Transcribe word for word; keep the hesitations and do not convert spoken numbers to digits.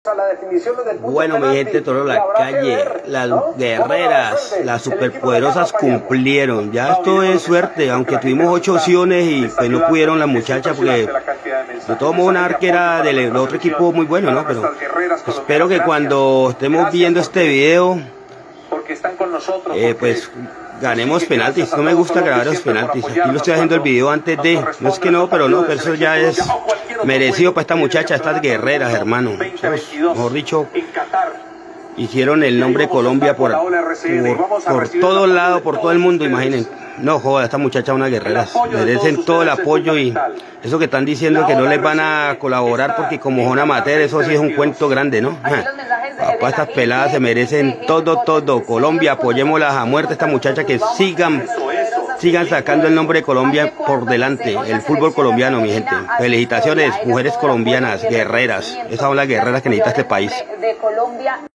Bueno, mi gente, todo la calle, las guerreras, las superpoderosas cumplieron. Ya esto es suerte, aunque tuvimos ocho opciones y pues no pudieron las muchachas porque de todos modos una arquera del otro equipo muy bueno, ¿no? Pero espero que cuando estemos viendo este video, eh, pues ganemos penaltis. No me gusta grabar los penaltis. Aquí lo estoy haciendo el video antes de, no es que no, pero no, pero eso ya es merecido para esta muchacha, estas guerreras, hermano. Pues, mejor dicho, hicieron el nombre Colombia por, por, por todos lados, por todo el mundo, imaginen. No joda, esta muchacha es una guerrera, merecen todo el apoyo y eso que están diciendo que no les van a colaborar porque como son amateurs, eso sí es un cuento grande, ¿no? Papá, estas peladas se merecen todo, todo. Colombia, apoyémoslas a muerte, esta muchacha, que sigan sigan sacando el nombre de Colombia por delante, el fútbol colombiano, mi gente. Felicitaciones, mujeres colombianas, guerreras. Esas son las guerreras que necesita este país.